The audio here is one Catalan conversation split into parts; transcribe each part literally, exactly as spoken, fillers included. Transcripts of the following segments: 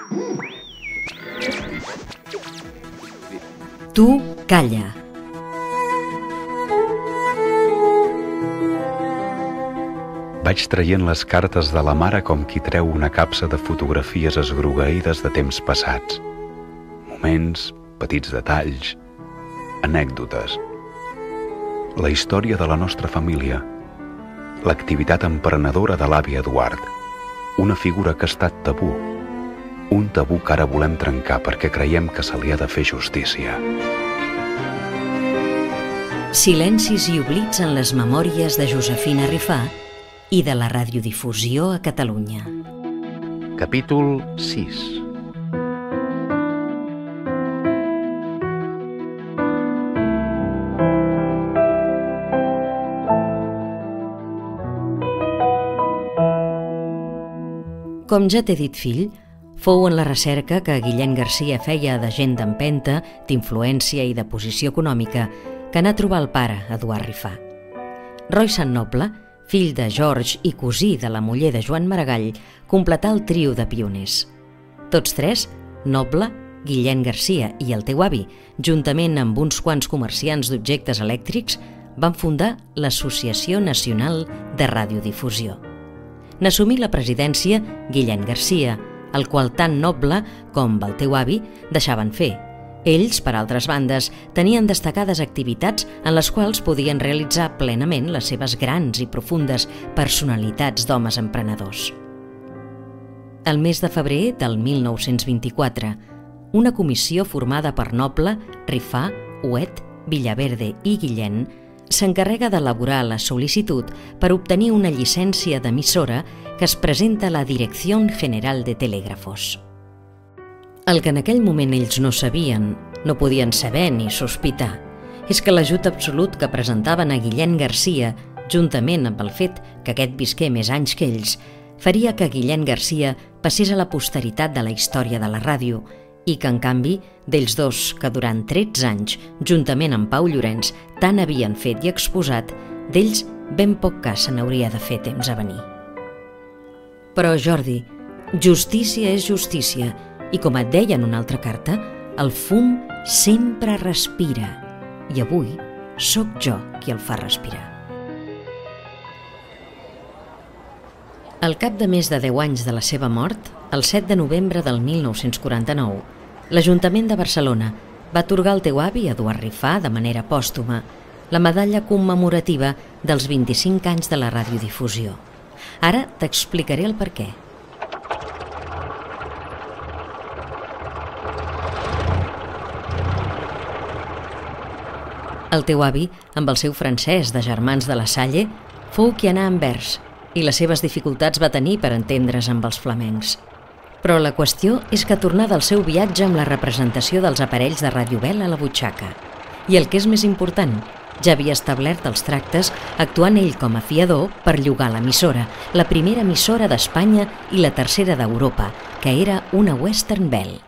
Tu calla. Vaig traient les cartes de la mare com qui treu una capsa de fotografies esgrogueïdes de temps passats. Moments, petits detalls, anècdotes. La història de la nostra família. L'activitat emprenedora de l'avi Eduard. Una figura que ha estat tabú. Un tabú que ara volem trencar perquè creiem que se li ha de fer justícia. Silencis i oblits en les memòries de Josefina Rifà i de la radiodifusió a Catalunya. Capítol sis. Com ja t'he dit, fill, fou en la recerca que Guillem Garcia feia de gent d'empenta, d'influència i de posició econòmica que anà a trobar el pare, Eduard Rifà. Roi Sant Noble, fill de George i cosí de la muller de Joan Maragall, completà el trio de pioners. Tots tres, Noble, Guillem Garcia i el teu avi, juntament amb uns quants comerciants d'objectes elèctrics, van fundar l'Associació Nacional de Radiodifusió. N'assumí la presidència Guillem Garcia, el qual tant Noble com el teu avi deixaven fer. Ells, per altres bandes, tenien destacades activitats en les quals podien realitzar plenament les seves grans i profundes personalitats d'homes emprenedors. El mes de febrer del mil nou-cents vint-i-quatre, una comissió formada per Noble, Rifà, Huet, Villaverde i Guillem s'encarrega d'elaborar la sol·licitud per obtenir una llicència d'emissora que es presenta a la Dirección General de Telégrafos. El que en aquell moment ells no sabien, no podien saber ni sospitar, és que l'ajut absolut que presentaven a Guillem Garcia, juntament amb el fet que aquest visqué més anys que ells, faria que Guillem Garcia passés a la posteritat de la història de la ràdio i que, en canvi, d'ells dos que durant tretze anys, juntament amb Pau Llorenç, tant havien fet i exposat, d'ells ben poc cas se n'hauria de fer temps a venir. Però, Jordi, justícia és justícia, i com et deia en una altra carta, el fum sempre respira, i avui sóc jo qui el fa respirar. Al cap de més de deu anys de la seva mort, el set de novembre del mil nou-cents quaranta-nou, l'Ajuntament de Barcelona va atorgar al teu avi, Eduard Rifà, de manera pòstuma, la medalla commemorativa dels vint-i-cinc anys de la radiodifusió. Ara t'explicaré el per què. El teu avi, amb el seu francès de Germans de la Salle, fou qui anà a Anvers i les seves dificultats va tenir per entendre's amb els flamencs. Però la qüestió és que tornà del seu viatge amb la representació dels aparells de Ràdio Bel a la butxaca. I el que és més important, ja havia establert els tractes actuant ell com a fiador per llogar l'emissora, la primera emissora d'Espanya i la tercera d'Europa, que era una Western Bell.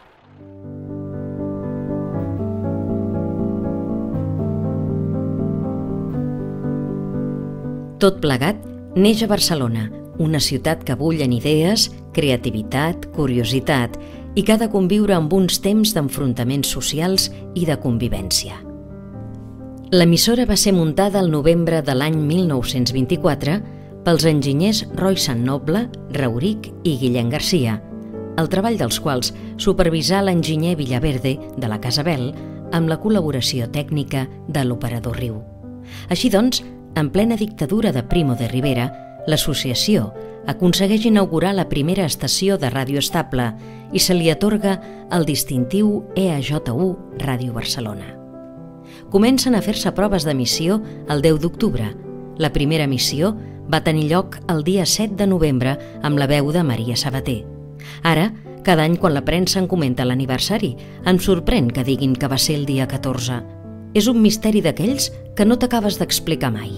Tot plegat neix a Barcelona, una ciutat que bull en idees, creativitat, curiositat i que ha de conviure amb uns temps d'enfrontaments socials i de convivència. L'emissora va ser muntada el novembre de l'any mil nou-cents vint-i-quatre pels enginyers Roi Sant Noble, Rauric i Guillem Garcia, el treball dels quals supervisà l'enginyer Villaverde de la Casa Bel amb la col·laboració tècnica de l'operador Riu. Així doncs, en plena dictadura de Primo de Rivera, l'associació aconsegueix inaugurar la primera estació de ràdio estable i se li atorga el distintiu E A J U Ràdio Barcelona. Comencen a fer-se proves d'emissió el deu d'octubre. La primera emissió va tenir lloc el dia set de novembre amb la veu de Maria Sabater. Ara, cada any quan la premsa en comenta l'aniversari, em sorprèn que diguin que va ser el dia catorze. És un misteri d'aquells que no t'acabes d'explicar mai.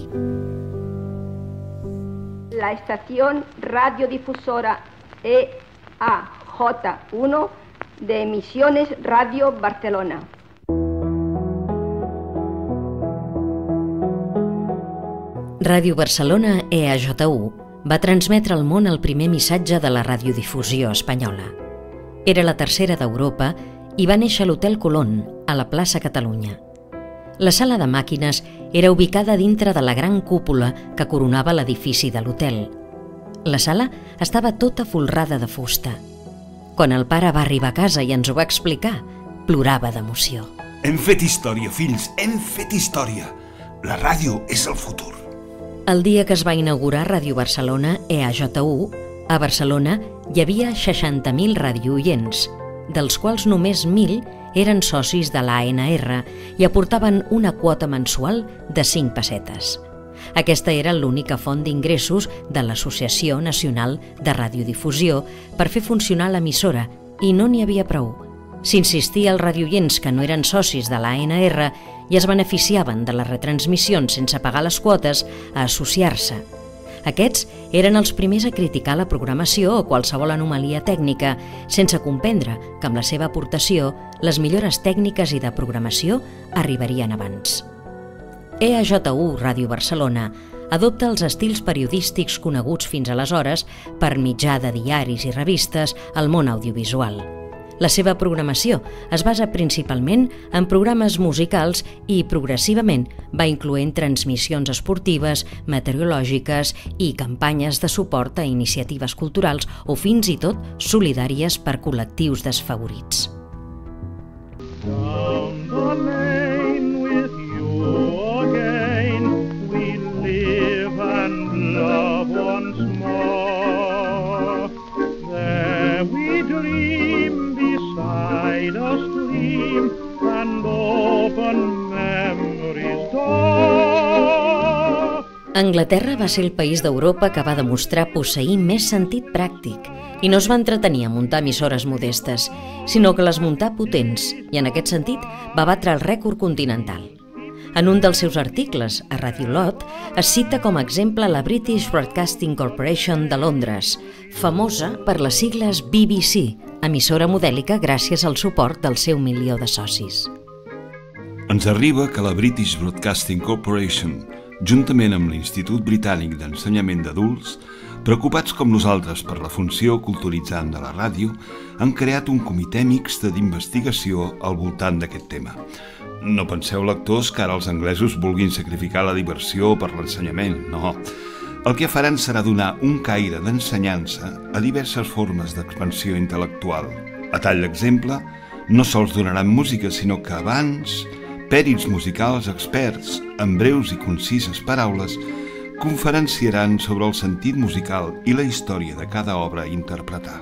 La estación radiodifusora E A J uno de Emisiones Radio Barcelona. Ràdio Barcelona E A J U va transmetre al món el primer missatge de la radiodifusió espanyola. Era la tercera d'Europa i va néixer a l'Hotel Colón, a la plaça Catalunya. La sala de màquines era ubicada dintre de la gran cúpula que coronava l'edifici de l'hotel. La sala estava tota folrada de fusta. Quan el pare va arribar a casa i ens ho va explicar, plorava d'emoció. Hem fet història, fills, hem fet història. La ràdio és el futur. El dia que es va inaugurar Ràdio Barcelona E A J U, a Barcelona hi havia seixanta mil radiooients, dels quals només mil eren socis de l'A N R i aportaven una quota mensual de cinc pessetes. Aquesta era l'única font d'ingressos de l'Associació Nacional de Radiodifusió per fer funcionar l'emissora, i no n'hi havia prou. S'insistia als radioients que no eren socis de l'A N R i es beneficiaven de les retransmissions sense pagar les quotes a associar-se. Aquests eren els primers a criticar la programació o qualsevol anomalia tècnica, sense comprendre que amb la seva aportació les millores tècniques i de programació arribarien abans. E A J U Ràdio Barcelona adopta els estils periodístics coneguts fins aleshores per mitjà de diaris i revistes al món audiovisual. La seva programació es basa principalment en programes musicals i progressivament va incloent transmissions esportives, meteorològiques i campanyes de suport a iniciatives culturals o fins i tot solidàries per col·lectius desfavorits. Anglaterra va ser el país d'Europa que va demostrar posseir més sentit pràctic i no es va entretenir a muntar emissores modestes, sinó que les muntà potents i en aquest sentit va batre el rècord continental. En un dels seus articles, a Radiolot, es cita com a exemple la British Broadcasting Corporation de Londres, famosa per les sigles B B C, emissora modèlica gràcies al suport del seu milió de socis. Ens arriba que la British Broadcasting Corporation, juntament amb l'Institut Britànic d'Ensenyament d'Adults, preocupats com nosaltres per la funció culturitzant de la ràdio, han creat un comitè mixt d'investigació al voltant d'aquest tema. No penseu, lectors, que ara els anglesos vulguin sacrificar la diversió per l'ensenyament, no. El que faran serà donar un caire d'ensenyança a diverses formes d'expansió intel·lectual. A tall d'exemple, no sols donaran música, sinó que abans, pèrits musicals experts, amb breus i concises paraules, conferenciaran sobre el sentit musical i la història de cada obra a interpretar.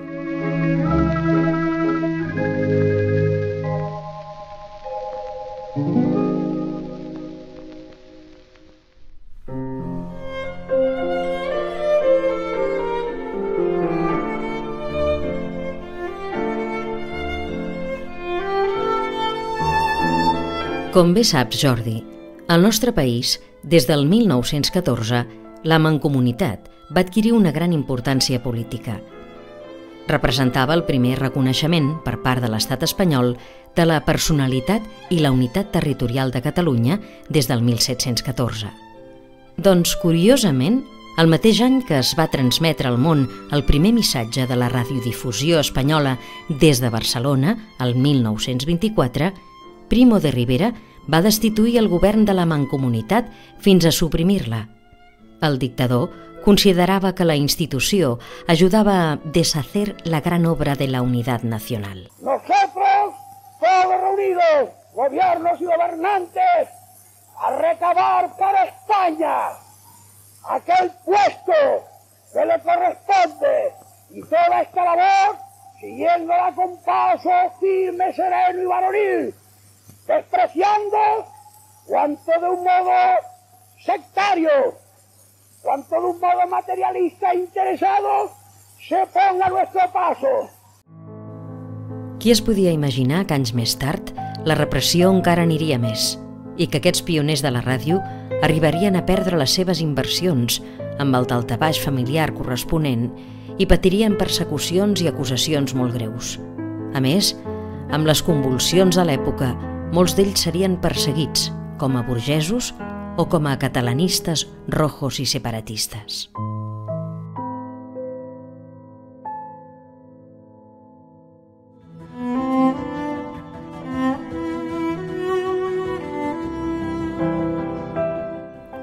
Com bé saps, Jordi, al nostre país, des del mil nou-cents catorze, la mancomunitat va adquirir una gran importància política. Representava el primer reconeixement per part de l'estat espanyol de la personalitat i la unitat territorial de Catalunya des del mil set-cents catorze. Doncs, curiosament, el mateix any que es va transmetre al món el primer missatge de la radiodifusió espanyola des de Barcelona, el mil nou-cents vint-i-quatre, Primo de Rivera va destituir el govern de la Mancomunitat fins a suprimir-la. El dictador considerava que la institució ayudava a deshacer la gran obra de la unidad nacional. Nosotros, todos reunidos, gobiernos y gobernantes, a recabar para España aquel puesto que le corresponde y toda esta labor siguiéndola con paso firme, sereno y varonil, despreciando cuanto de un modo sectario, cuanto de un modo materialista e interesado se ponga a nuestro paso. Qui es podia imaginar que anys més tard la repressió encara aniria més i que aquests pioners de la ràdio arribarien a perdre les seves inversions amb el daltabaix familiar corresponent i patirien persecucions i acusacions molt greus. A més, amb les convulsions de l'època, molts d'ells serien perseguits com a burgesos o com a catalanistes rojos i separatistes.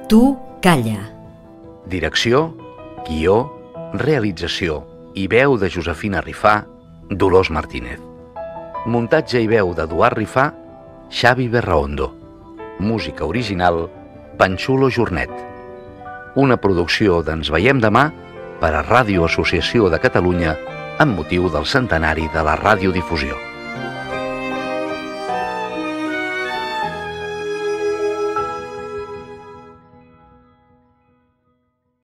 Tu calla. Direcció, guió, realització i veu de Josefina Rifà, Dolors Martínez. Muntatge i veu d'Eduard Rifà, Xavi Berraondo. Música original, Panxulo Jornet. Una producció d'Ens veiem demà per a Ràdio Associació de Catalunya amb motiu del centenari de la radiodifusió.